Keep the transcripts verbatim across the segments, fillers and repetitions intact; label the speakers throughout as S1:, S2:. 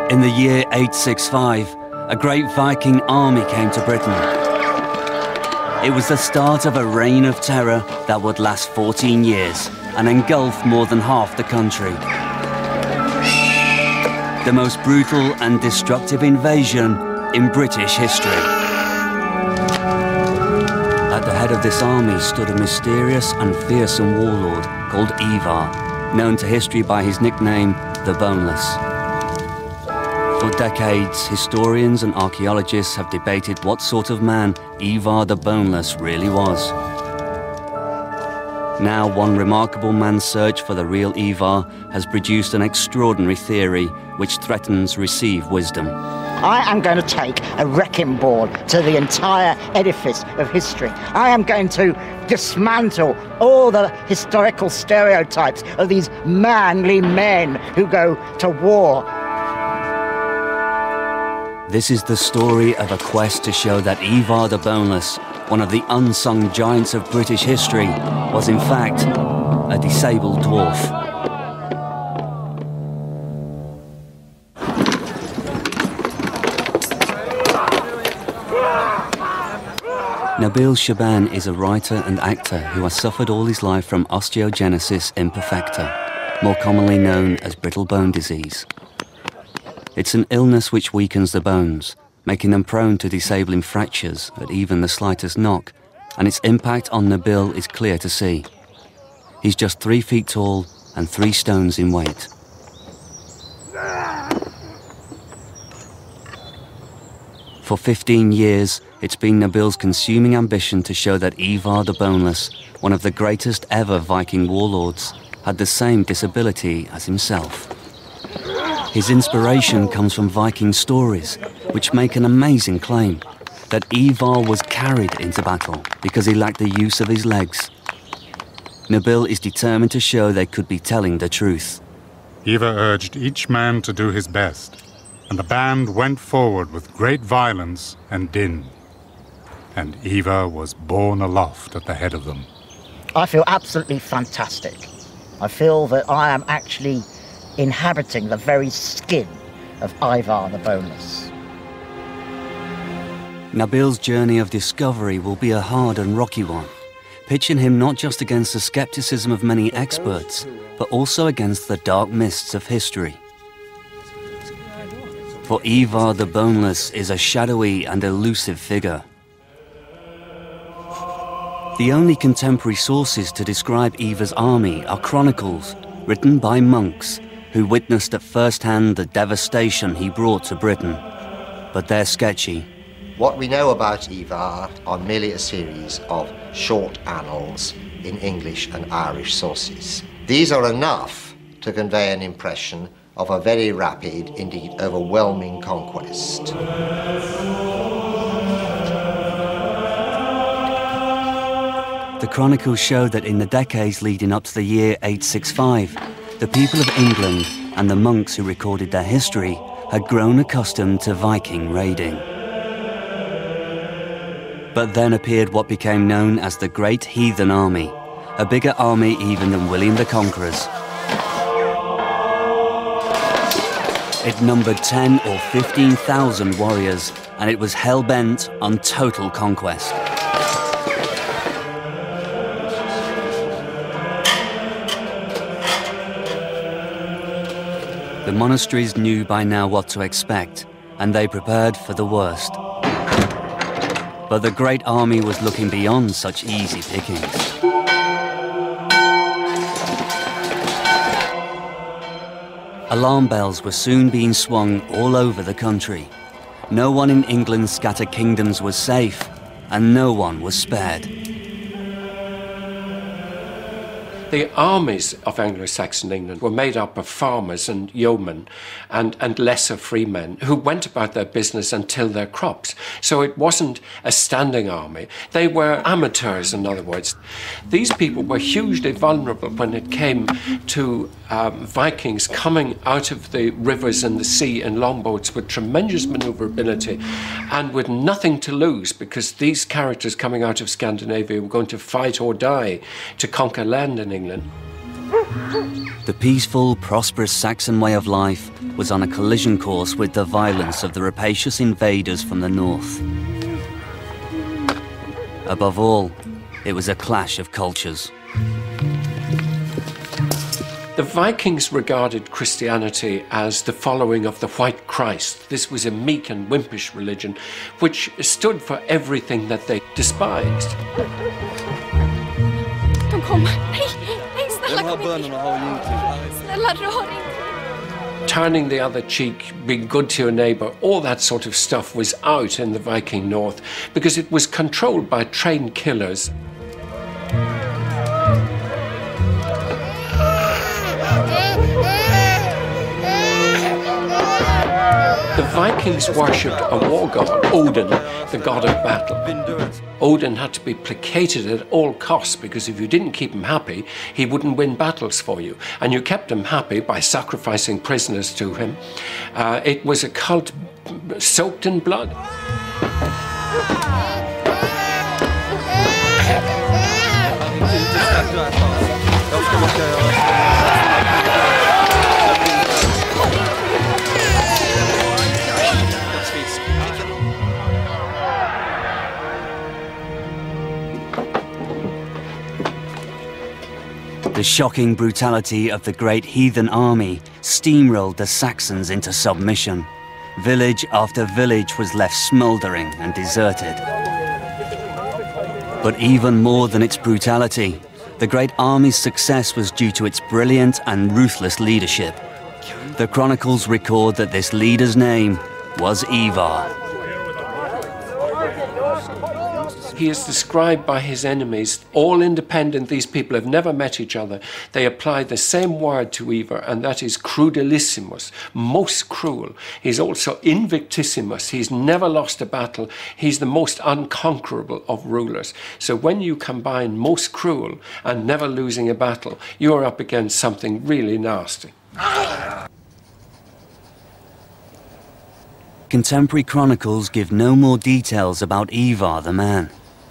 S1: In the year eight sixty-five, a great Viking army came to Britain. It was the start of a reign of terror that would last fourteen years and engulf more than half the country. The most brutal and destructive invasion in British history. At the head of this army stood a mysterious and fearsome warlord called Ivarr, known to history by his nickname, the Boneless. For decades, historians and archaeologists have debated what sort of man Ivarr the Boneless really was. Now, one remarkable man's search for the real Ivarr has produced an extraordinary theory which threatens received wisdom.
S2: I am going to take a wrecking ball to the entire edifice of history. I am going to dismantle all the historical stereotypes of these manly men who go to war.
S1: This is the story of a quest to show that Ivarr the Boneless, one of the unsung giants of British history, was in fact a disabled dwarf. Nabil Shaban is a writer and actor who has suffered all his life from Osteogenesis Imperfecta, more commonly known as brittle bone disease. It's an illness which weakens the bones, making them prone to disabling fractures at even the slightest knock, and its impact on Nabil is clear to see. He's just three feet tall and three stones in weight. For fifteen years, it's been Nabil's consuming ambition to show that Ivarr the Boneless, one of the greatest ever Viking warlords, had the same disability as himself. His inspiration comes from Viking stories, which make an amazing claim that Ivarr was carried into battle because he lacked the use of his legs. Nabil is determined to show they could be telling the truth.
S3: Ivarr urged each man to do his best, and the band went forward with great violence and din. And Ivarr was borne aloft at the head of them.
S2: I feel absolutely fantastic. I feel that I am actually inhabiting the very skin of Ivarr the Boneless.
S1: Nabil's journey of discovery will be a hard and rocky one, pitching him not just against the skepticism of many experts, but also against the dark mists of history. For Ivarr the Boneless is a shadowy and elusive figure. The only contemporary sources to describe Ivarr's army are chronicles written by monks who witnessed at first hand the devastation he brought to Britain. But they're sketchy.
S4: What we know about Ivarr are merely a series of short annals in English and Irish sources. These are enough to convey an impression of a very rapid, indeed overwhelming conquest.
S1: The chronicles show that in the decades leading up to the year eight sixty-five, the people of England and the monks who recorded their history had grown accustomed to Viking raiding. But then appeared what became known as the Great Heathen Army, a bigger army even than William the Conqueror's. It numbered ten or fifteen thousand warriors, and it was hell-bent on total conquest. The monasteries knew by now what to expect, and they prepared for the worst. But the great army was looking beyond such easy pickings. Alarm bells were soon being swung all over the country. No one in England's scattered kingdoms was safe, and no one was spared.
S5: The armies of Anglo-Saxon England were made up of farmers and yeomen and, and lesser freemen who went about their business and tilled their crops. So it wasn't a standing army. They were amateurs, in other words. These people were hugely vulnerable when it came to um, Vikings coming out of the rivers and the sea in longboats with tremendous maneuverability and with nothing to lose, because these characters coming out of Scandinavia were going to fight or die to conquer land in England.
S1: The peaceful, prosperous Saxon way of life was on a collision course with the violence of the rapacious invaders from the north. Above all, it was a clash of cultures.
S5: The Vikings regarded Christianity as the following of the White Christ. This was a meek and wimpish religion which stood for everything that they despised.
S6: De kom. Nej, nej, snälla kom hit. Snälla rör inte.
S5: Turning the other cheek, being good to your neighbour, all that sort of stuff was out in the Viking North because it was controlled by trained killers. The Vikings worshipped a war god, Odin, the god of battle. Odin had to be placated at all costs because if you didn't keep him happy, he wouldn't win battles for you. And you kept him happy by sacrificing prisoners to him. Uh, it was a cult soaked in blood.
S1: The shocking brutality of the great heathen army steamrolled the Saxons into submission. Village after village was left smouldering and deserted. But even more than its brutality, the great army's success was due to its brilliant and ruthless leadership. The chronicles record that this leader's name was Ivarr.
S5: He is described by his enemies, all independent, these people have never met each other. They apply the same word to Ivarr, and that is crudelissimus, most cruel. He's also invictissimus, he's never lost a battle. He's the most unconquerable of rulers. So when you combine most cruel and never losing a battle, you're up against something really nasty.
S1: Contemporary chronicles give no more details about Ivarr the man.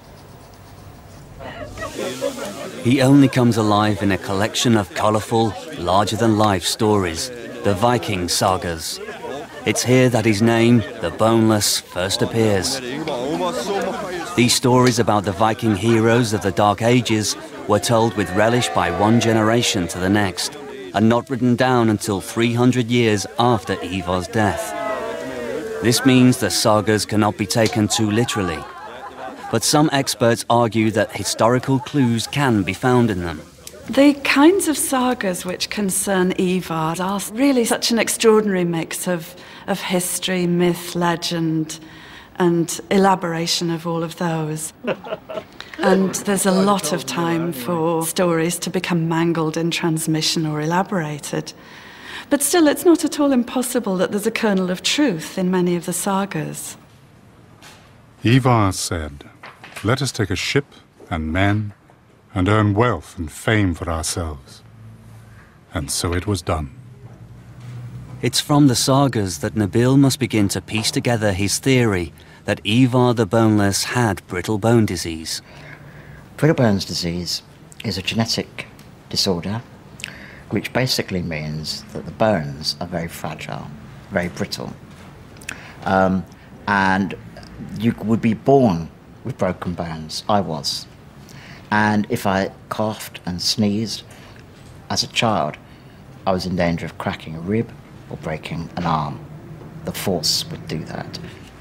S1: He only comes alive in a collection of colourful, larger-than-life stories, the Viking sagas. It's here that his name, the Boneless, first appears. These stories about the Viking heroes of the Dark Ages were told with relish by one generation to the next, and not written down until three hundred years after Ivarr's death. This means the sagas cannot be taken too literally. But some experts argue that historical clues can be found in them.
S7: The kinds of sagas which concern Ivarr are really such an extraordinary mix of, of history, myth, legend, and elaboration of all of those. And there's a lot of time for stories to become mangled in transmission or elaborated. But still, it's not at all impossible that there's a kernel of truth in many of the sagas.
S3: Ivarr said, "Let us take a ship and men and earn wealth and fame for ourselves." And so it was done.
S1: It's from the sagas that Nabil must begin to piece together his theory that Ivarr the Boneless had brittle bone disease.
S2: Brittle bones disease is a genetic disorder which basically means that the bones are very fragile, very brittle. Um, and you would be born with broken bones. I was. And if I coughed and sneezed as a child, I was in danger of cracking a rib or breaking an arm. The force would do that.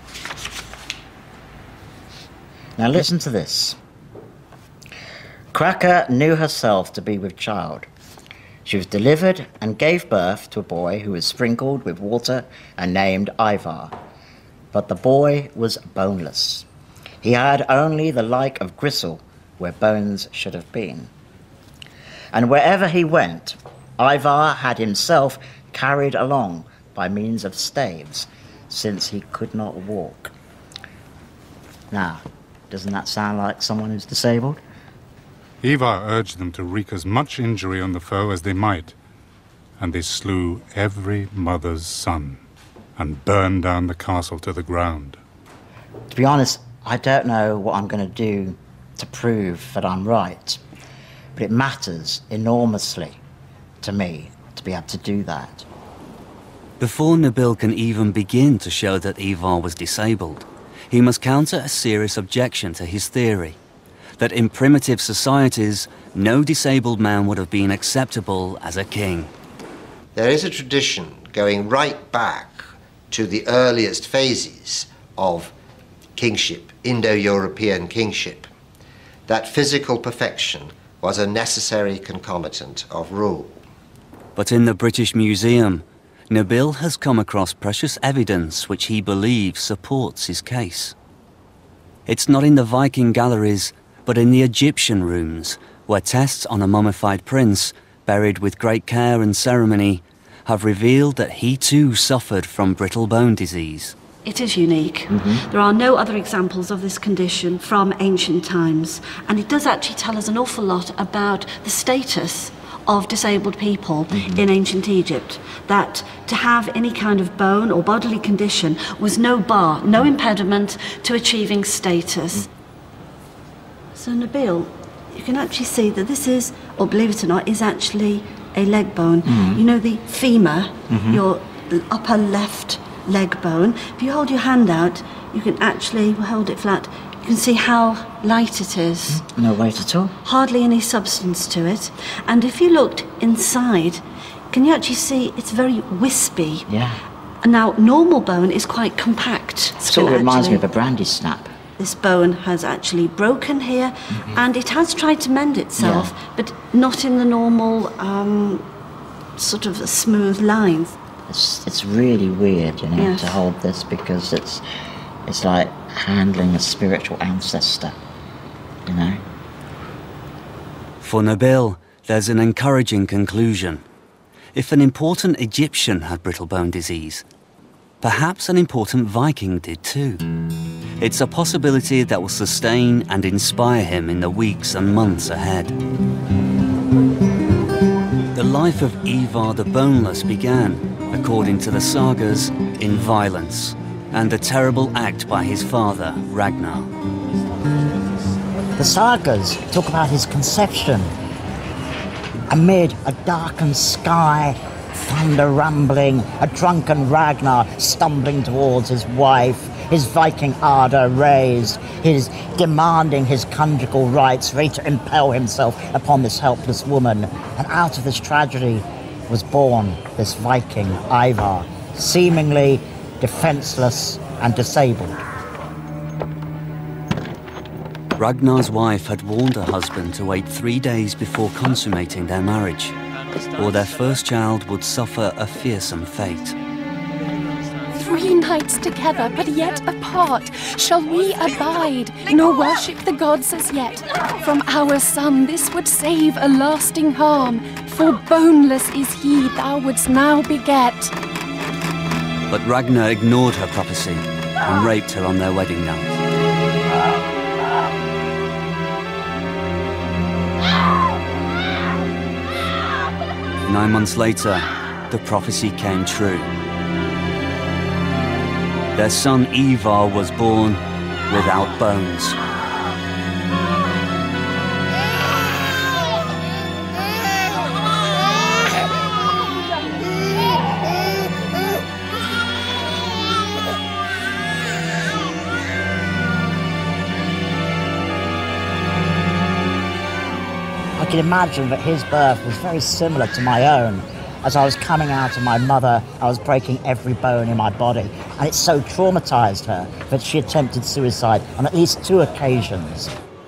S2: Now listen to this. Cracker knew herself to be with child. She was delivered and gave birth to a boy who was sprinkled with water and named Ivarr. But the boy was boneless. He had only the like of gristle where bones should have been. And wherever he went, Ivarr had himself carried along by means of staves, since he could not walk. Now, doesn't that sound like someone who's disabled?
S3: Ivarr urged them to wreak as much injury on the foe as they might, and they slew every mother's son and burned down the castle to the ground.
S2: To be honest, I don't know what I'm going to do to prove that I'm right, but it matters enormously to me to be able to do that.
S1: Before Nabil can even begin to show that Ivarr was disabled, he must counter a serious objection to his theory, that in primitive societies, no disabled man would have been acceptable as a king.
S4: There is a tradition going right back to the earliest phases of kingship, Indo-European kingship, that physical perfection was a necessary concomitant of rule.
S1: But in the British Museum, Nabil has come across precious evidence which he believes supports his case. It's not in the Viking galleries, but in the Egyptian rooms, where tests on a mummified prince, buried with great care and ceremony, have revealed that he too suffered from brittle bone disease.
S8: It is unique. Mm-hmm. There are no other examples of this condition from ancient times, and it does actually tell us an awful lot about the status of disabled people mm-hmm. in ancient Egypt, that to have any kind of bone or bodily condition was no bar, no impediment to achieving status. Mm-hmm. So Nabil, you can actually see that this is, or believe it or not, is actually a leg bone. Mm-hmm. You know the femur, mm-hmm. your upper left leg bone. If you hold your hand out, you can actually hold it flat. You can see how light it is.
S2: No weight at all.
S8: Hardly any substance to it. And if you looked inside, can you actually see it's very wispy?
S2: Yeah.
S8: And now, normal bone is quite compact.
S2: Sort of reminds me of a brandy snap.
S8: This bone has actually broken here, mm-hmm. and it has tried to mend itself, yeah. but not in the normal um, sort of smooth lines.
S2: It's, it's really weird, you know, yes. to hold this, because it's it's like handling a spiritual ancestor, you know.
S1: For Nabil, there's an encouraging conclusion. If an important Egyptian had brittle bone disease, perhaps an important Viking did too. It's a possibility that will sustain and inspire him in the weeks and months ahead. The life of Ivarr the Boneless began, according to the sagas, in violence and a terrible act by his father, Ragnar.
S2: The sagas talk about his conception amid a darkened sky, thunder rumbling, a drunken Ragnar stumbling towards his wife, his Viking ardour raised, his demanding his conjugal rights, ready to impel himself upon this helpless woman. And out of this tragedy was born this Viking, Ivarr, seemingly defenceless and disabled.
S1: Ragnar's wife had warned her husband to wait three days before consummating their marriage, or their first child would suffer a fearsome fate.
S6: Three nights together, but yet apart, shall we abide, nor worship the gods as yet. From our son this would save a lasting harm, for boneless is he thou wouldst now beget.
S1: But Ragnar ignored her prophecy and raped her on their wedding night. Nine months later, the prophecy came true. Their son Ivarr was born without bones.
S2: I can imagine that his birth was very similar to my own. As I was coming out of my mother, I was breaking every bone in my body, and it so traumatized her that she attempted suicide on at least two occasions.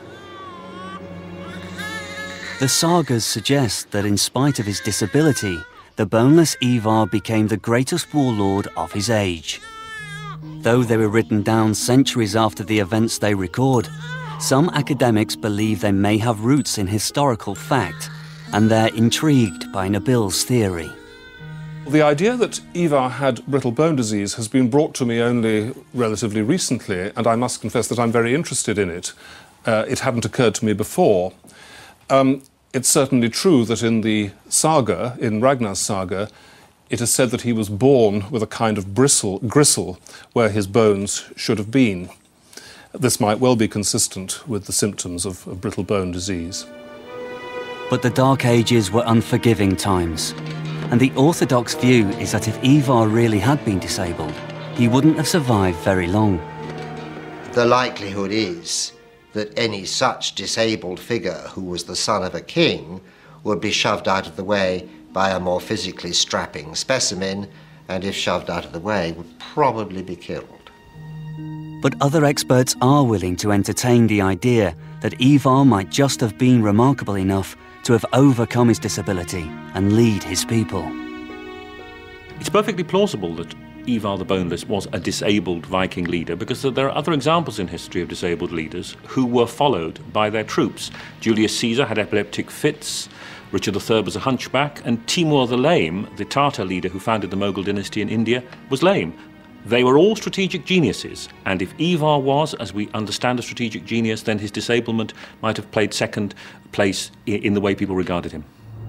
S1: The sagas suggest that in spite of his disability, the boneless Ivarr became the greatest warlord of his age. Though they were written down centuries after the events they record, some academics believe they may have roots in historical fact, and they're intrigued by Nabil's theory.
S9: The idea that Ivarr had brittle bone disease has been brought to me only relatively recently, and I must confess that I'm very interested in it. Uh, it hadn't occurred to me before. Um, it's certainly true that in the saga, in Ragnar's saga, it is said that he was born with a kind of bristle, gristle where his bones should have been. This might well be consistent with the symptoms of, of brittle bone disease.
S1: But the Dark Ages were unforgiving times, and the orthodox view is that if Ivarr really had been disabled, he wouldn't have survived very long.
S4: The likelihood is that any such disabled figure who was the son of a king would be shoved out of the way by a more physically strapping specimen, and if shoved out of the way, would probably be killed.
S1: But other experts are willing to entertain the idea that Ivarr might just have been remarkable enough to have overcome his disability and lead his people.
S10: It's perfectly plausible that Ivarr the Boneless was a disabled Viking leader, because there are other examples in history of disabled leaders who were followed by their troops. Julius Caesar had epileptic fits, Richard the Third was a hunchback, and Timur the Lame, the Tartar leader who founded the Mughal dynasty in India, was lame. They were all strategic geniuses, and if Ivarr was, as we understand, a strategic genius, then his disablement might have played second place in the way people regarded him.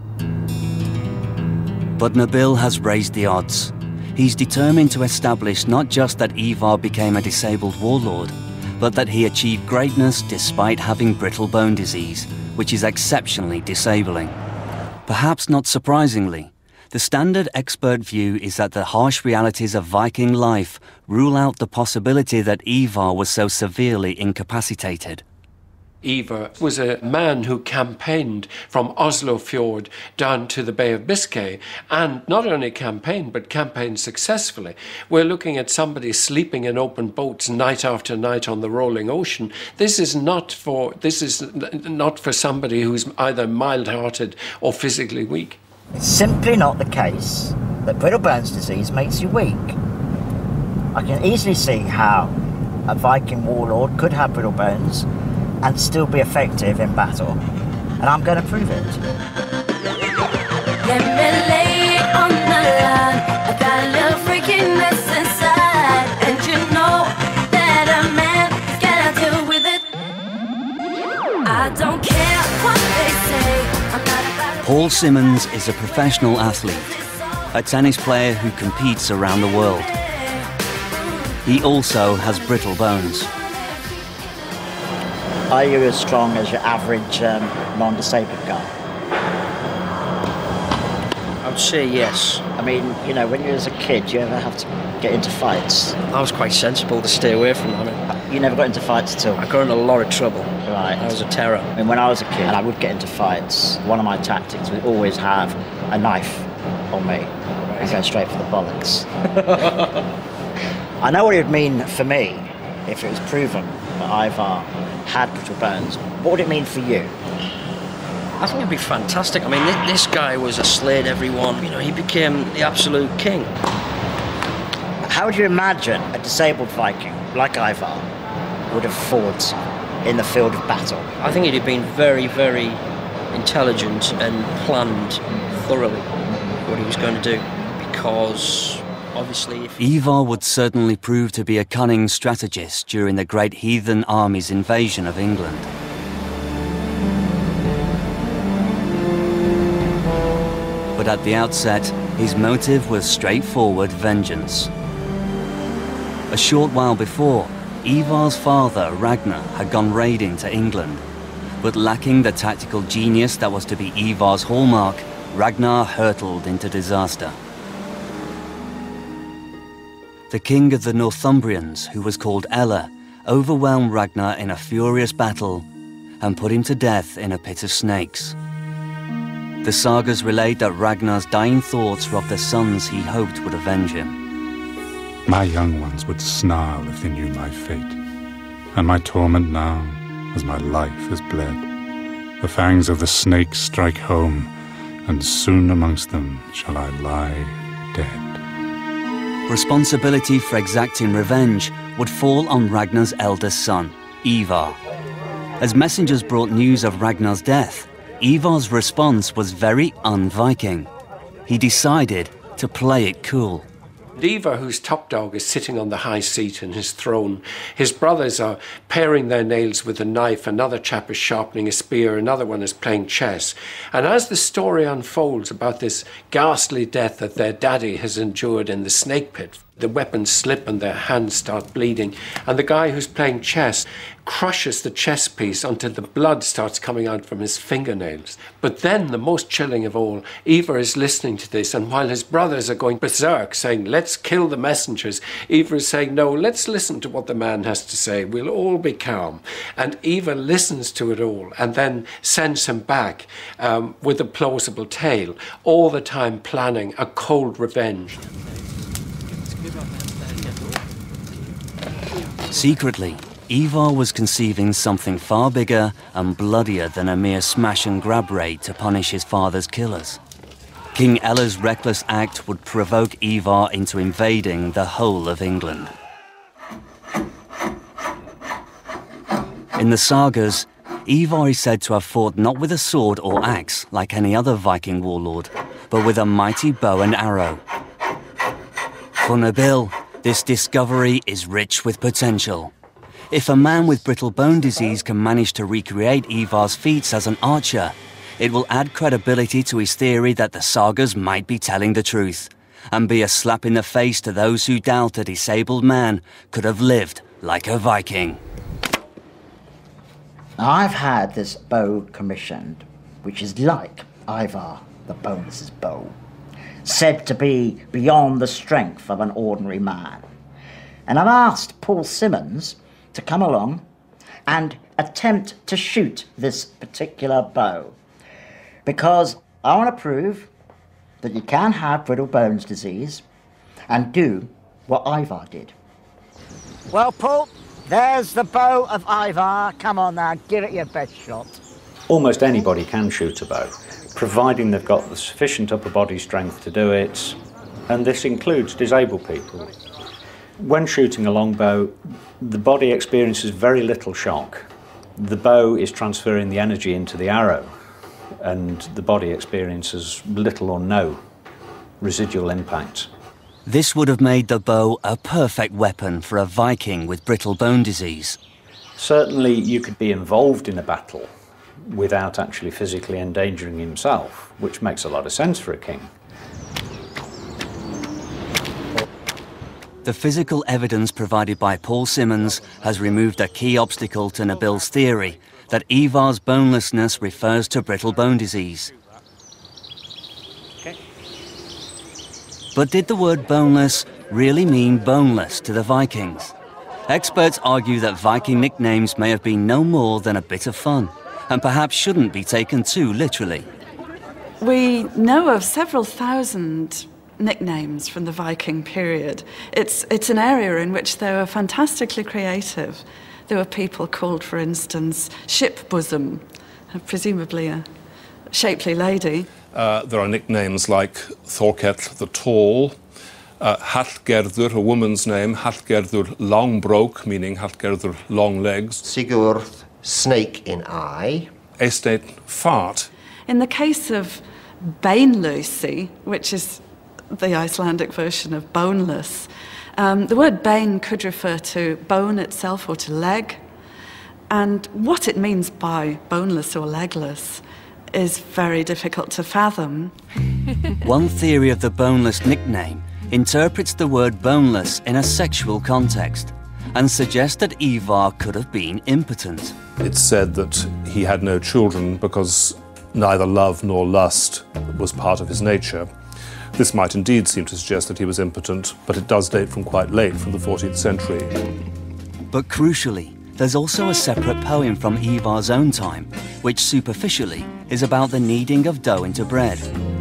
S1: But Nabil has raised the odds. He's determined to establish not just that Ivarr became a disabled warlord, but that he achieved greatness despite having brittle bone disease, which is exceptionally disabling. Perhaps not surprisingly, the standard expert view is that the harsh realities of Viking life rule out the possibility that Ivarr was so severely incapacitated.
S5: Ivarr was a man who campaigned from Oslo Fjord down to the Bay of Biscay, and not only campaigned, but campaigned successfully. We're looking at somebody sleeping in open boats night after night on the rolling ocean. This is not for, this is not for somebody who's either mild-hearted or physically weak.
S2: It's simply not the case that brittle bones disease makes you weak. I can easily see how a Viking warlord could have brittle bones and still be effective in battle, and I'm going to prove it.
S11: Let me lay it on the line. I got a little freakiness inside, and you know that a man's gotta deal with it. I don't care what they say. I'm not about
S1: Paul Simmons is a professional athlete, a tennis player who competes around the world. He also has brittle bones.
S2: Are you as strong as your average um, non-disabled guy?
S12: I would say yes.
S2: I mean, you know, when you were as a kid, you ever have to get into fights?
S12: I was quite sensible to stay away from that.
S2: You never got into fights at all?
S12: I got in a lot of trouble.
S2: Right.
S12: I was a terror.
S2: I mean, when I was a kid and I would get into fights, one of my tactics was always have a knife on me and go straight for the bollocks. I know what it would mean for me if it was proven that Ivarr had brittle bones. What would it mean for you?
S12: I think it'd be fantastic. I mean, th this guy was a slayed everyone. You know, he became the absolute king.
S2: How would you imagine a disabled Viking like Ivarr would have fought in the field of battle?
S12: I think he'd have been very, very intelligent and planned thoroughly what he was going to do, because obviously if...
S1: Ivarr would certainly prove to be a cunning strategist during the great heathen army's invasion of England. But at the outset, his motive was straightforward vengeance. A short while before, Ivarr's father, Ragnar, had gone raiding to England. But lacking the tactical genius that was to be Ivarr's hallmark, Ragnar hurtled into disaster. The king of the Northumbrians, who was called Ella, overwhelmed Ragnar in a furious battle and put him to death in a pit of snakes. The sagas relate that Ragnar's dying thoughts were of the sons he hoped would avenge him.
S3: My young ones would snarl if they knew my fate, and my torment now, as my life has bled. The fangs of the snakes strike home, and soon amongst them shall I lie dead.
S1: Responsibility for exacting revenge would fall on Ragnar's eldest son, Ivarr. As messengers brought news of Ragnar's death, Ivarr's response was very un-Viking. He decided to play it cool.
S5: Ivarr, whose top dog, is sitting on the high seat in his throne. His brothers are paring their nails with a knife, another chap is sharpening a spear, another one is playing chess. And as the story unfolds about this ghastly death that their daddy has endured in the snake pit, The weapons slip and their hands start bleeding. And the guy who's playing chess crushes the chess piece until the blood starts coming out from his fingernails. But then, the most chilling of all, Ivarr is listening to this, and while his brothers are going berserk, saying, let's kill the messengers, Ivarr is saying, no, let's listen to what the man has to say. We'll all be calm. And Ivarr listens to it all and then sends him back um, with a plausible tale, all the time planning a cold revenge.
S1: Secretly, Ivarr was conceiving something far bigger and bloodier than a mere smash-and-grab raid to punish his father's killers. King Ella's reckless act would provoke Ivarr into invading the whole of England. In the sagas, Ivarr is said to have fought not with a sword or axe like any other Viking warlord, but with a mighty bow and arrow. For Nabil, this discovery is rich with potential. If a man with brittle bone disease can manage to recreate Ivarr's feats as an archer, it will add credibility to his theory that the sagas might be telling the truth, and be a slap in the face to those who doubt a disabled man could have lived like a Viking.
S2: I've had this bow commissioned, which is like Ivarr the Boneless's bow, said to be beyond the strength of an ordinary man. And I've asked Paul Simmons to come along and attempt to shoot this particular bow, because I want to prove that you can have brittle bones disease and do what Ivarr did. Well, Paul, there's the bow of Ivarr. Come on now, give it your best shot.
S13: Almost anybody can shoot a bow, providing they've got the sufficient upper body strength to do it, and this includes disabled people. When shooting a longbow, the body experiences very little shock. The bow is transferring the energy into the arrow, and the body experiences little or no residual impact.
S1: This would have made the bow a perfect weapon for a Viking with brittle bone disease.
S13: Certainly you could be involved in a battle without actually physically endangering himself, which makes a lot of sense for a king.
S1: The physical evidence provided by Paul Simmons has removed a key obstacle to Nabil's theory that Ivarr's bonelessness refers to brittle bone disease.
S13: Okay.
S1: But did the word boneless really mean boneless to the Vikings? Experts argue that Viking nicknames may have been no more than a bit of fun, and perhaps shouldn't be taken too literally.
S7: We know of several thousand nicknames from the Viking period. It's, it's an area in which they were fantastically creative. There were people called, for instance, Ship Bosom, presumably a shapely lady.
S9: Uh, there are nicknames like Thorkell the Tall, uh, Hallgerður, a woman's name, Hallgerður Longbroke, meaning Hallgerður long legs.
S4: Sigurd, snake in eye.
S9: Eysteinn Fart.
S7: In the case of Beinlausi, which is the Icelandic version of boneless, um, the word bane could refer to bone itself or to leg, and what it means by boneless or legless is very difficult to fathom.
S1: One theory of the boneless nickname interprets the word boneless in a sexual context and suggests that Ivarr could have been impotent.
S9: It's said that he had no children because neither love nor lust was part of his nature. This might indeed seem to suggest that he was impotent, but it does date from quite late, from the fourteenth century.
S1: But crucially, there's also a separate poem from Ivarr's own time, which superficially is about the kneading of dough into bread.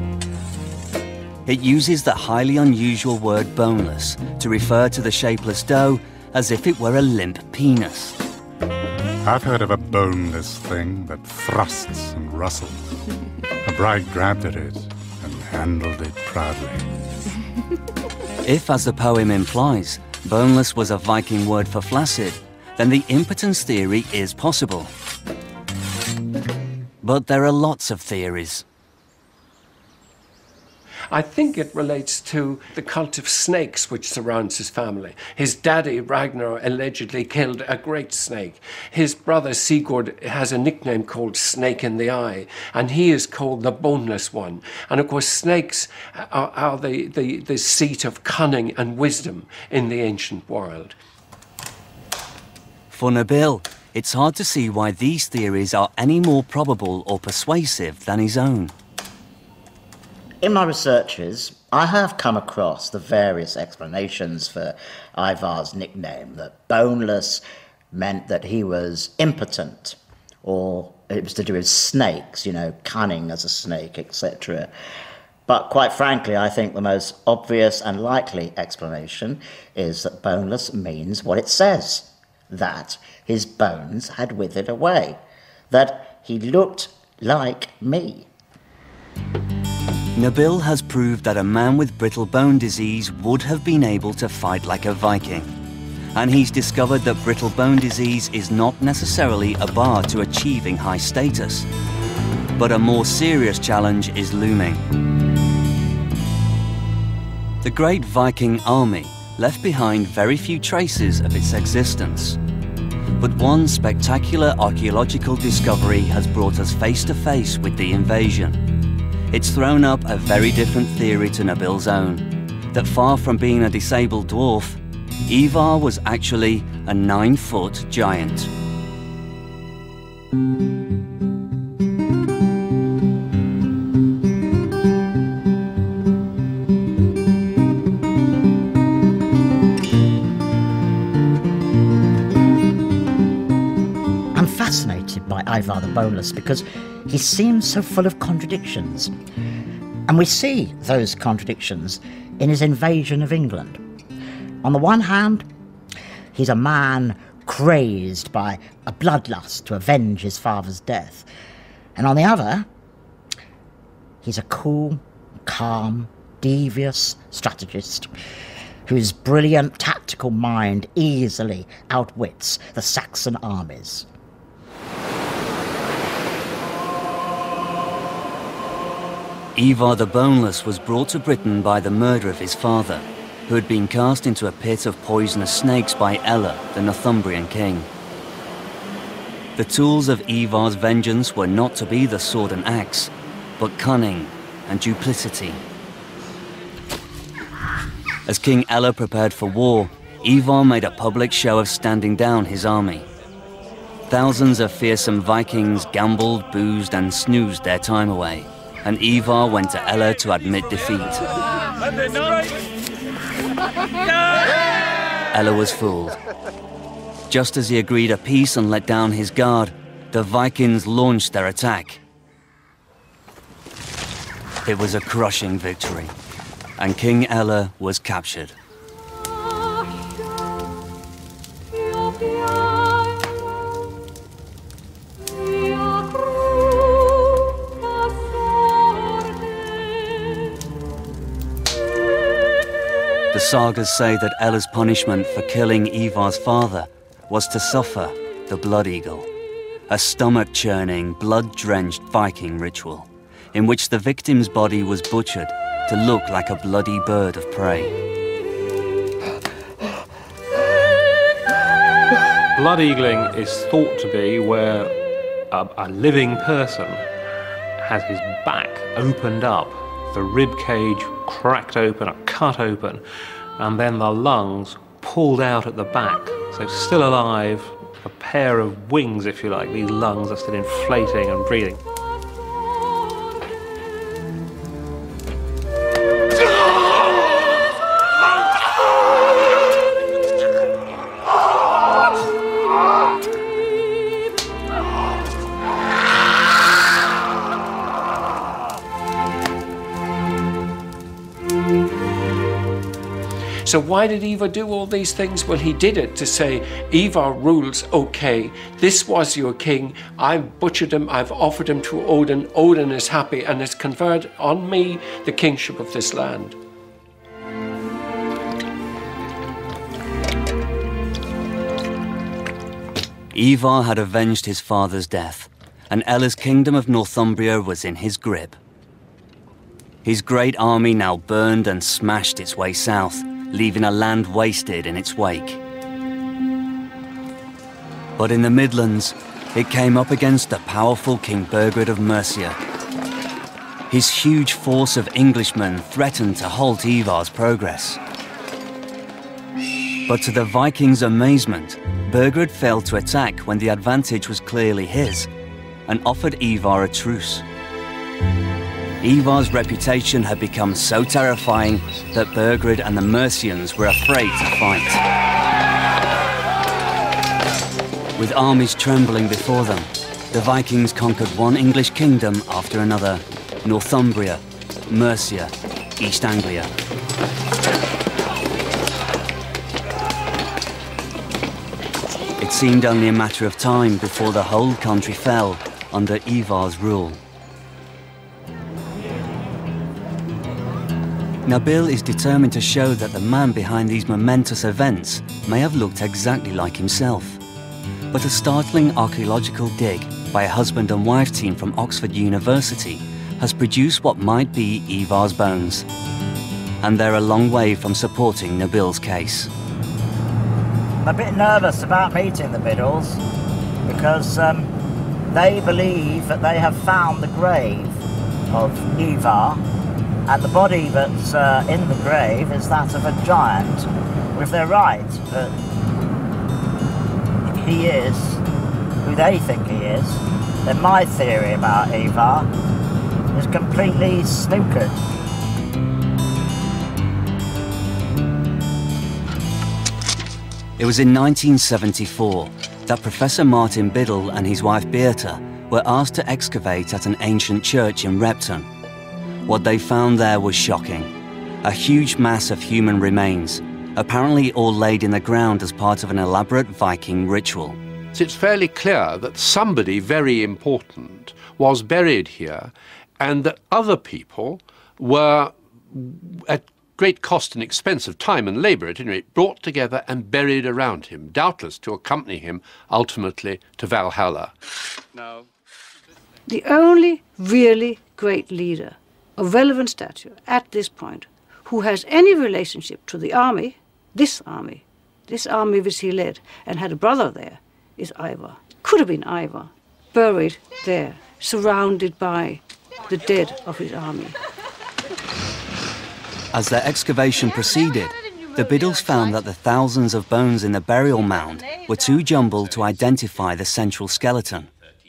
S1: It uses the highly unusual word boneless to refer to the shapeless dough as if it were a limp penis.
S3: I've heard of a boneless thing that thrusts and rustles. A bride grabbed at it and handled it proudly.
S1: If, as the poem implies, boneless was a Viking word for flaccid, then the impotence theory is possible. But there are lots of theories.
S5: I think it relates to the cult of snakes which surrounds his family. His daddy, Ragnar, allegedly killed a great snake. His brother, Sigurd, has a nickname called Snake in the Eye, and he is called the Boneless One. And of course, snakes are, are the, the, the seat of cunning and wisdom in the ancient world.
S1: For Nabil, it's hard to see why these theories are any more probable or persuasive than his own.
S2: In my researches, I have come across the various explanations for Ivar's nickname, that boneless meant that he was impotent, or it was to do with snakes, you know, cunning as a snake, et cetera. But quite frankly, I think the most obvious and likely explanation is that boneless means what it says, that his bones had withered away, that he looked like me.
S1: Nabil has proved that a man with brittle bone disease would have been able to fight like a Viking. And he's discovered that brittle bone disease is not necessarily a bar to achieving high status. But a more serious challenge is looming. The great Viking army left behind very few traces of its existence. But one spectacular archaeological discovery has brought us face to face with the invasion. It's thrown up a very different theory to Nabil's own, that far from being a disabled dwarf, Ivarr was actually a nine-foot giant.
S2: I'm fascinated by Ivarr the Boneless because he seems so full of contradictions. And we see those contradictions in his invasion of England. On the one hand, he's a man crazed by a bloodlust to avenge his father's death. And on the other, he's a cool, calm, devious strategist whose brilliant tactical mind easily outwits the Saxon armies.
S1: Ivarr the Boneless was brought to Britain by the murder of his father, who had been cast into a pit of poisonous snakes by Ella, the Northumbrian king. The tools of Ivar's vengeance were not to be the sword and axe, but cunning and duplicity. As King Ella prepared for war, Ivarr made a public show of standing down his army. Thousands of fearsome Vikings gambled, boozed and snoozed their time away, and Ivarr went to Ella to admit defeat. Ella was fooled. Just as he agreed a peace and let down his guard, the Vikings launched their attack. It was a crushing victory, and King Ella was captured. The sagas say that Ella's punishment for killing Ivar's father was to suffer the blood eagle, a stomach-churning, blood-drenched Viking ritual, in which the victim's body was butchered to look like a bloody bird of prey.
S14: Blood eagling is thought to be where a, a living person has his back opened up, the rib cage cracked open, cut open, and then the lungs pulled out at the back. So still alive, a pair of wings, if you like, these lungs are still inflating and breathing.
S5: So why did Ivarr do all these things? Well, he did it to say, Ivarr rules, okay, this was your king, I've butchered him, I've offered him to Odin, Odin is happy and has conferred on me the kingship of this land.
S1: Ivarr had avenged his father's death, and Ella's kingdom of Northumbria was in his grip. His great army now burned and smashed its way south, leaving a land wasted in its wake. But in the Midlands, it came up against the powerful King Burgred of Mercia. His huge force of Englishmen threatened to halt Ivarr's progress. But to the Vikings' amazement, Burgred failed to attack when the advantage was clearly his, and offered Ivarr a truce. Ivarr's reputation had become so terrifying that Burgred and the Mercians were afraid to fight. With armies trembling before them, the Vikings conquered one English kingdom after another: Northumbria, Mercia, East Anglia. It seemed only a matter of time before the whole country fell under Ivarr's rule. Nabil is determined to show that the man behind these momentous events may have looked exactly like himself. But a startling archaeological dig by a husband and wife team from Oxford University has produced what might be Ivarr's bones. And they're a long way from supporting Nabil's case.
S2: I'm a bit nervous about meeting the Biddles because um, they believe that they have found the grave of Ivarr, and the body that's uh, in the grave is that of a giant. Well, if they're right, that he is who they think he is, then my theory about Ivarr is completely snookered.
S1: It was in nineteen seventy-four that Professor Martin Biddle and his wife Beata were asked to excavate at an ancient church in Repton. What they found there was shocking. A huge mass of human remains, apparently all laid in the ground as part of an elaborate Viking ritual.
S15: It's fairly clear that somebody very important was buried here, and that other people were, at great cost and expense of time and labour at any rate, brought together and buried around him, doubtless to accompany him ultimately to Valhalla.
S16: Now, the only really great leader of relevant stature at this point who has any relationship to the army, this army, this army which he led and had a brother there, is Ivarr. Could have been Ivarr, buried there, surrounded by the dead of his army.
S1: As their excavation proceeded, the Biddles found that the thousands of bones in the burial mound were too jumbled to identify the central skeleton.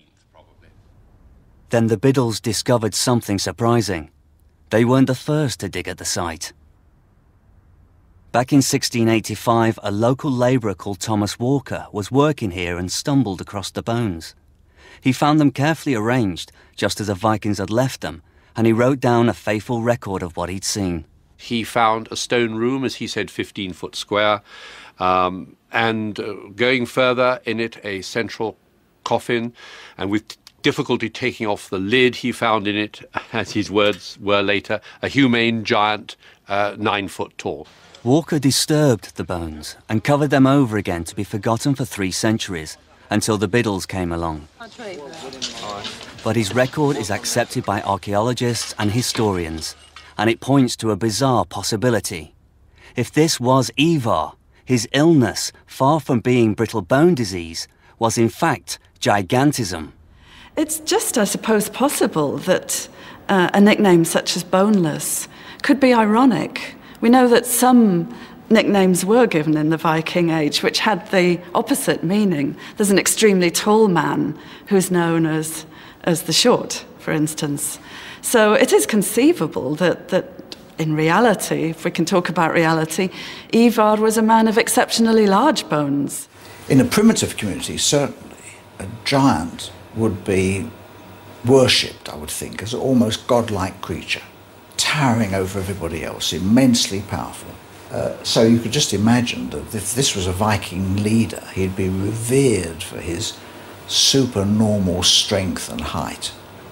S1: Then the Biddles discovered something surprising. They weren't the first to dig at the site. Back in sixteen eighty-five, a local labourer called Thomas Walker was working here and stumbled across the bones. He found them carefully arranged, just as the Vikings had left them, and he wrote down a faithful record of what he'd seen.
S15: He found a stone room, as he said, fifteen foot square, um, and uh, going further in it, a central coffin, and with difficulty taking off the lid, he found in it, as his words were later, a humane giant, uh, nine foot tall.
S1: Walker disturbed the bones and covered them over again to be forgotten for three centuries, until the Biddles came along. But his record is accepted by archaeologists and historians, and it points to a bizarre possibility. If this was Ivarr, his illness, far from being brittle bone disease, was in fact gigantism.
S7: It's just, I suppose, possible that uh, a nickname such as Boneless could be ironic. We know that some nicknames were given in the Viking Age which had the opposite meaning. There's an extremely tall man who's known as, as the Short, for instance. So it is conceivable that, that in reality, if we can talk about reality, Ivarr was a man of exceptionally large bones.
S17: In a primitive community, certainly, a giant would be worshipped, I would think, as an almost godlike creature, towering over everybody else, immensely powerful. Uh, so you could just imagine that if this was a Viking leader, he'd be revered for his supernormal strength and height.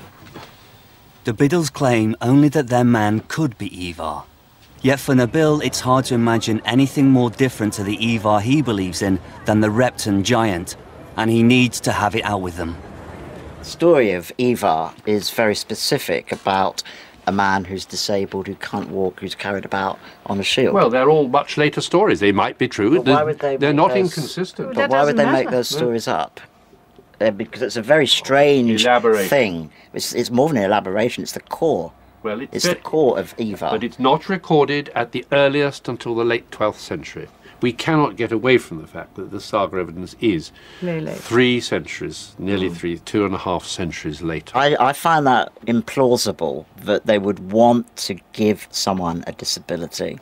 S1: The Biddles claim only that their man could be Ivarr. Yet for Nabil, it's hard to imagine anything more different to the Ivarr he believes in than the Repton giant, and he needs to have it out with them.
S2: The story of Ivarr is very specific about a man who's disabled, who can't walk, who's carried about on a shield?
S15: Well, they're all much later stories. They might be true.
S2: But why would they
S15: they're
S2: make
S15: not
S2: those-
S15: inconsistent.
S2: But why would they make those stories up? Uh, because it's a very strange
S15: Elaborate.
S2: thing. It's, it's more than an elaboration, it's the core.
S15: Well, it's,
S2: It's the core of Ivarr.
S15: But it's not recorded at the earliest until the late twelfth century. We cannot get away from the fact that the saga evidence is
S16: Very late.
S15: three centuries, nearly three, two and a half centuries later.
S2: I, I find that implausible that they would want to give someone a disability.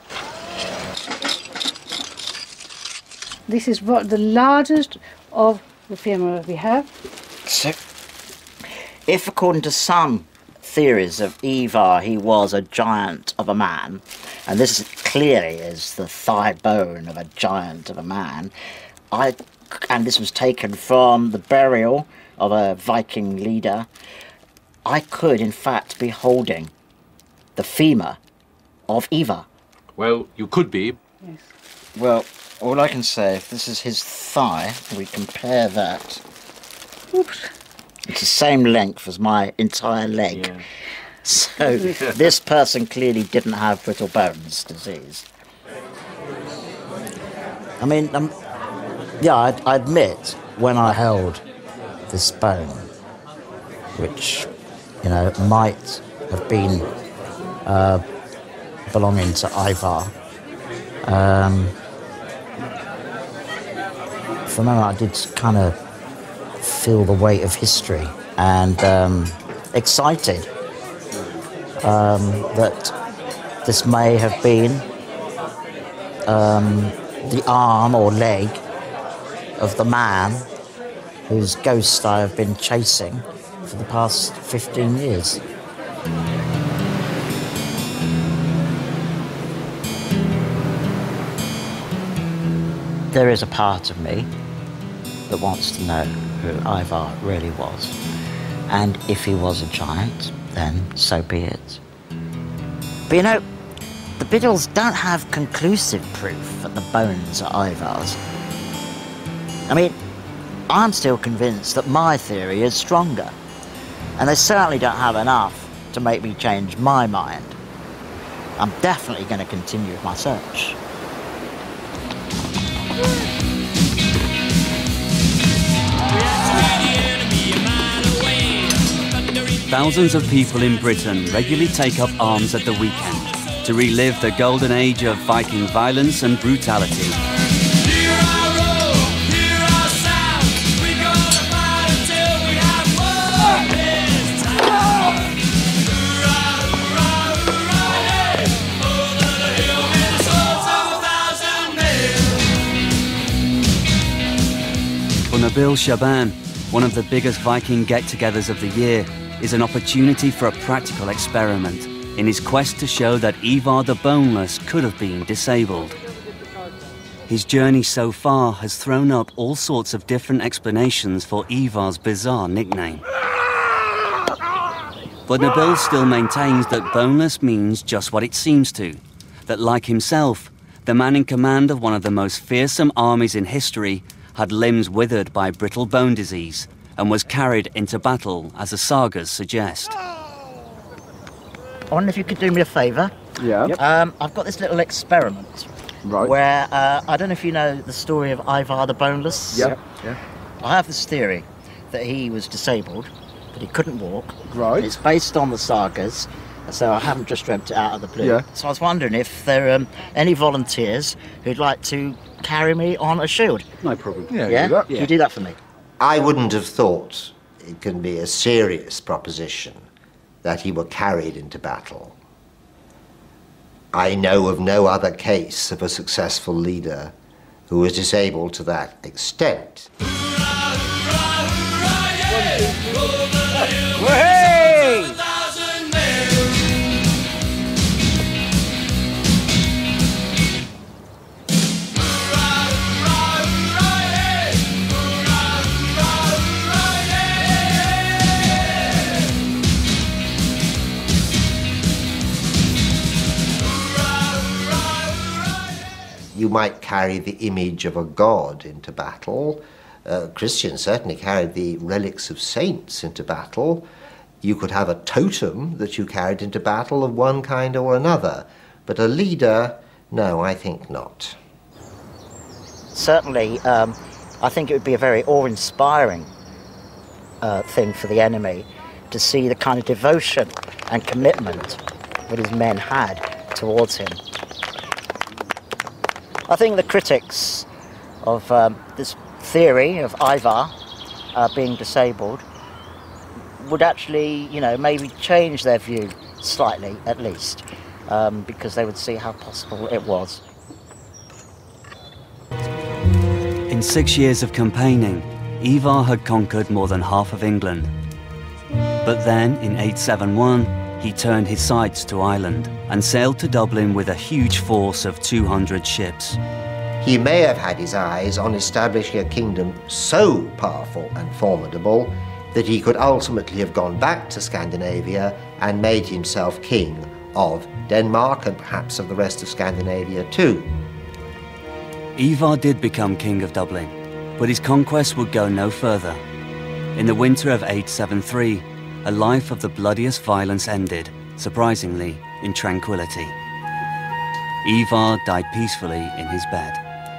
S16: This is what the largest of the femur we have.
S2: So, if according to some theories of Ivarr he was a giant of a man, and this is clearly is the thigh bone of a giant of a man, I, and this was taken from the burial of a Viking leader, I could in fact be holding the femur of Ivarr.
S15: Well, you could be.
S16: Yes.
S2: Well, all I can say, if this is his thigh, we compare that.
S16: Oops.
S2: It's the same length as my entire leg. Yeah. So this person clearly didn't have brittle bones disease. I mean, um, yeah, I, I admit when I held this bone, which, you know, might have been uh, belonging to Ivarr, um, for a moment I did kind of feel the weight of history and um, excited um, that this may have been um, the arm or leg of the man whose ghost I have been chasing for the past fifteen years. There is a part of me that wants to know who Ivarr really was. And if he was a giant, then so be it. But you know, the Biddles don't have conclusive proof that the bones are Ivarr's. I mean, I'm still convinced that my theory is stronger. And they certainly don't have enough to make me change my mind. I'm definitely going to continue with my search.
S1: Thousands of people in Britain regularly take up arms at the weekend to relive the golden age of Viking violence and brutality. For Nabil Shaban, one of the biggest Viking get-togethers of the year, is an opportunity for a practical experiment in his quest to show that Ivarr the Boneless could have been disabled. His journey so far has thrown up all sorts of different explanations for Ivarr's bizarre nickname. But Nabil still maintains that boneless means just what it seems to, that like himself, the man in command of one of the most fearsome armies in history had limbs withered by brittle bone disease and was carried into battle, as the sagas suggest.
S2: I wonder if you could do me a favour.
S18: Yeah. Yep.
S2: Um, I've got this little experiment.
S18: Right.
S2: Where, uh, I don't know if you know the story of Ivarr the Boneless.
S18: Yeah. Yeah.
S2: I have this theory that he was disabled, that he couldn't walk.
S18: Right.
S2: It's based on the sagas, so I haven't just dreamt it out of the blue.
S18: Yeah.
S2: So I was wondering if there are um, any volunteers who'd like to carry me on a shield.
S18: No problem.
S2: Yeah?
S18: Yeah, do that.
S2: Can you do that for me?
S4: I wouldn't have thought it can be a serious proposition that he were carried into battle. I know of no other case of a successful leader who was disabled to that extent.
S2: Hey!
S4: You might carry the image of a god into battle. Uh, Christians certainly carried the relics of saints into battle. You could have a totem that you carried into battle of one kind or another, but a leader, no, I think not.
S2: Certainly, um, I think it would be a very awe-inspiring uh, thing for the enemy to see the kind of devotion and commitment that his men had towards him. I think the critics of um, this theory of Ivarr uh, being disabled would actually, you know, maybe change their view slightly, at least, um, because they would see how possible it was.
S1: In six years of campaigning, Ivarr had conquered more than half of England. But then, in eight seventy-one, he turned his sights to Ireland and sailed to Dublin with a huge force of two hundred ships.
S4: He may have had his eyes on establishing a kingdom so powerful and formidable that he could ultimately have gone back to Scandinavia and made himself king of Denmark and perhaps of the rest of Scandinavia too.
S1: Ivarr did become king of Dublin, but his conquest would go no further. In the winter of eight seventy-three, a life of the bloodiest violence ended, surprisingly, in tranquility. Ivarr died peacefully in his bed.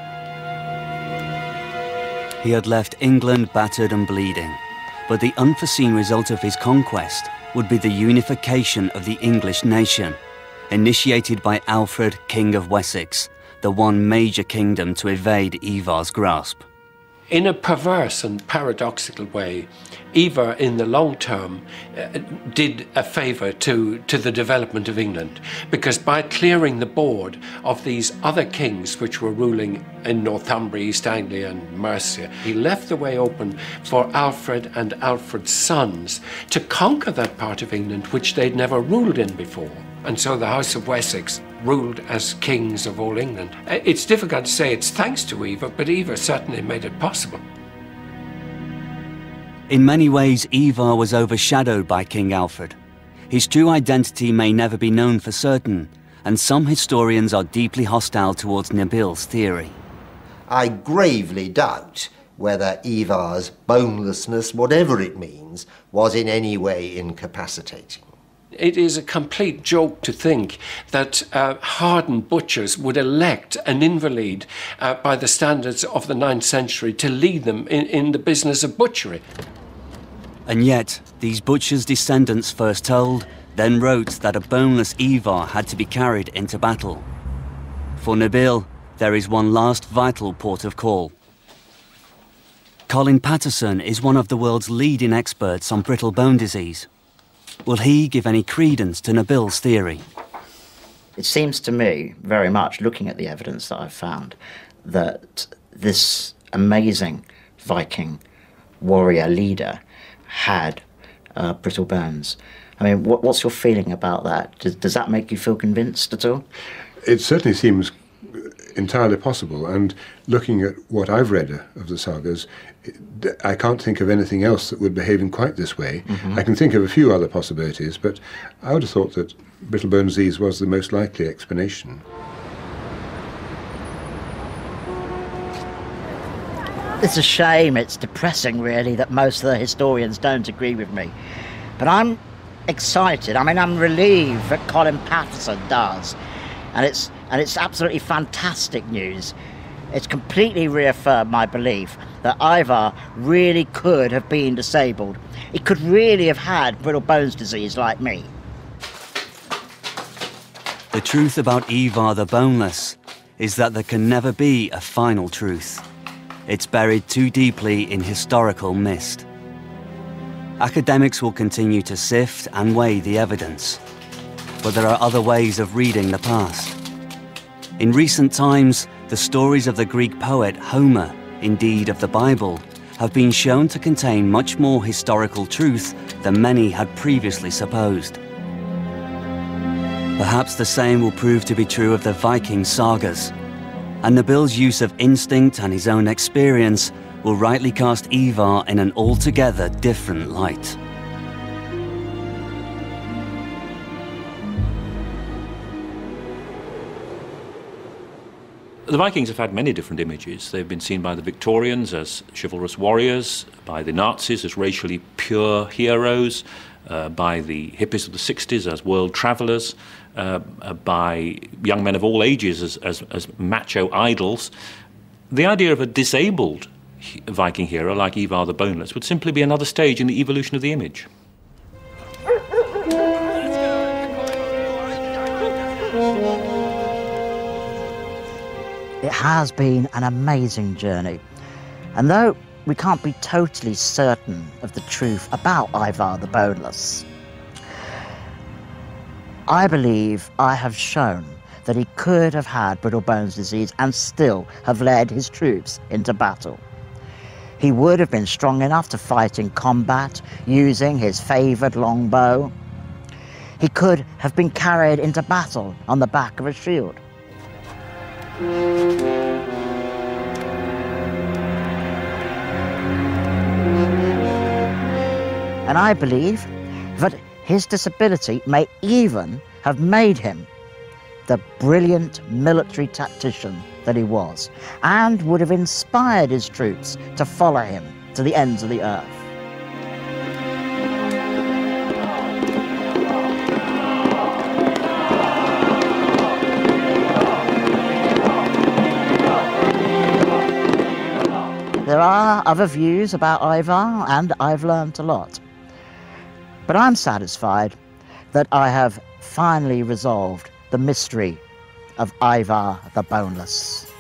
S1: He had left England battered and bleeding, but the unforeseen result of his conquest would be the unification of the English nation, initiated by Alfred, King of Wessex, the one major kingdom to evade Ivarr's grasp.
S5: In a perverse and paradoxical way, Ivarr, in the long term, uh, did a favour to, to the development of England, because by clearing the board of these other kings which were ruling in Northumbria, East Anglia and Mercia, he left the way open for Alfred and Alfred's sons to conquer that part of England which they'd never ruled in before. And so the House of Wessex ruled as kings of all England. It's difficult to say it's thanks to Ivarr, but Ivarr certainly made it possible.
S1: In many ways, Ivarr was overshadowed by King Alfred. His true identity may never be known for certain, and some historians are deeply hostile towards Nabil's theory.
S4: I gravely doubt whether Ivarr's bonelessness, whatever it means, was in any way incapacitating.
S5: It is a complete joke to think that uh, hardened butchers would elect an invalid uh, by the standards of the ninth century to lead them in, in the business of butchery.
S1: And yet, these butchers' descendants first told, then wrote that a boneless Ivarr had to be carried into battle. For Nabil, there is one last vital port of call. Colin Patterson is one of the world's leading experts on brittle bone disease. Will he give any credence to Nabil's theory?
S2: It seems to me, very much looking at the evidence that I've found, that this amazing Viking warrior leader had uh, brittle bones. I mean, what, what's your feeling about that? Does, does that make you feel convinced at all?
S18: It certainly seems entirely possible, and looking at what I've read of the sagas, I can't think of anything else that would behave in quite this way. Mm-hmm. I can think of a few other possibilities, but I would have thought that brittle bone disease was the most likely explanation.
S2: It's a shame, it's depressing really, that most of the historians don't agree with me. But I'm excited, I mean I'm relieved that Colin Patterson does. And it's, and it's absolutely fantastic news. It's completely reaffirmed my belief that Ivarr really could have been disabled. He could really have had brittle bones disease like me.
S1: The truth about Ivarr the Boneless is that there can never be a final truth. It's buried too deeply in historical mist. Academics will continue to sift and weigh the evidence, but there are other ways of reading the past. In recent times, the stories of the Greek poet Homer, indeed of the Bible, have been shown to contain much more historical truth than many had previously supposed. Perhaps the same will prove to be true of the Viking sagas, and Nabil's use of instinct and his own experience will rightly cast Ivarr in an altogether different light.
S10: The Vikings have had many different images. They've been seen by the Victorians as chivalrous warriors, by the Nazis as racially pure heroes, uh, by the hippies of the sixties as world travellers, uh, uh, by young men of all ages as, as, as macho idols. The idea of a disabled Viking hero like Ivarr the Boneless would simply be another stage in the evolution of the image.
S2: It has been an amazing journey, and though we can't be totally certain of the truth about Ivarr the Boneless, I believe I have shown that he could have had brittle bones disease and still have led his troops into battle. He would have been strong enough to fight in combat using his favoured longbow. He could have been carried into battle on the back of a shield. And I believe that his disability may even have made him the brilliant military tactician that he was, and would have inspired his troops to follow him to the ends of the earth. There are other views about Ivarr, and I've learnt a lot. But I'm satisfied that I have finally resolved the mystery of Ivarr the Boneless.